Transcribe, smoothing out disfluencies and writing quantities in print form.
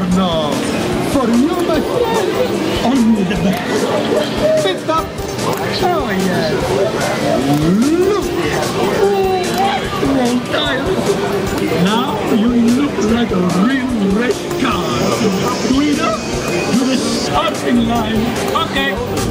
Buongiorno! For you, my friend, only the best. Sit up! Oh, yes! Look! Oh, time! Now you look like a real race car. Guido, to the starting line. Okay.